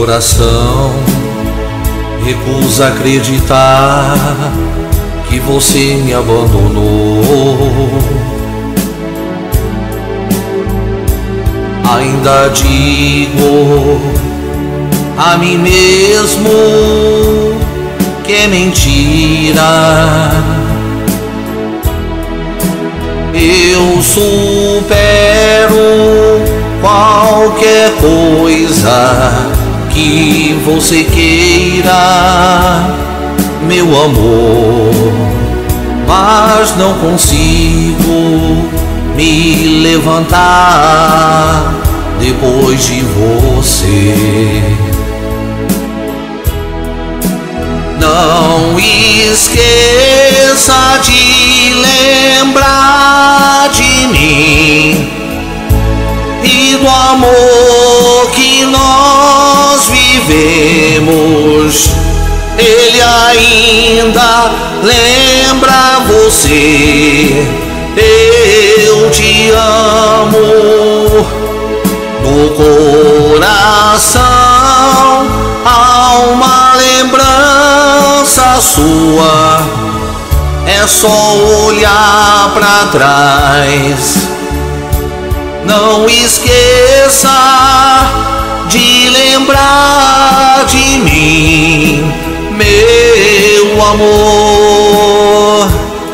coração recusa acreditar que você me abandonou. Ainda digo a mim mesmo que é mentira. Eu supero qualquer coisa que você queira, meu amor, mas não consigo me levantar depois de você. Não esqueça de lembrar de mim e do amor que nós vivemos. Ele ainda lembra você. Eu te amo no coração. Há uma lembrança sua, é só olhar pra trás. Não esqueça de lembrar de mim, meu amor.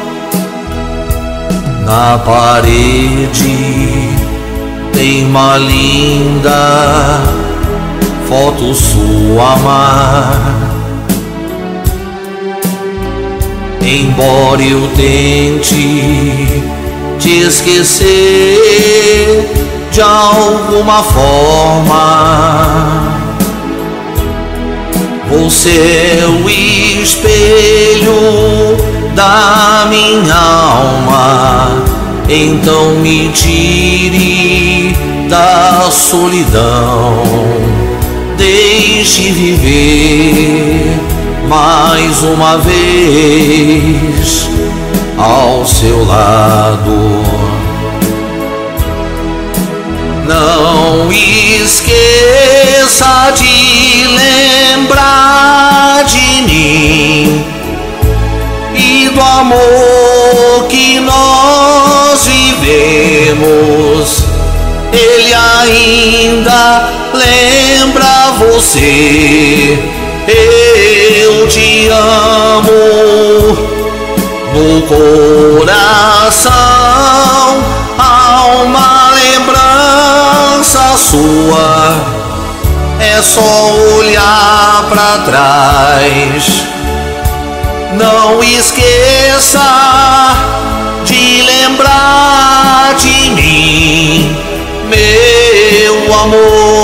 Na parede tem uma linda foto sua, amar. Embora eu tente te esquecer de alguma forma, você é o espelho da minha alma. Então me tire da solidão, deixe viver mais uma vez ao seu lado. Não esqueça de lembrar de mim e do amor que nós vivemos. Ele ainda lembra você. Eu te amo no coração. Há uma lembrança sua, é só olhar pra trás. Não esqueça de lembrar de mim, meu amor.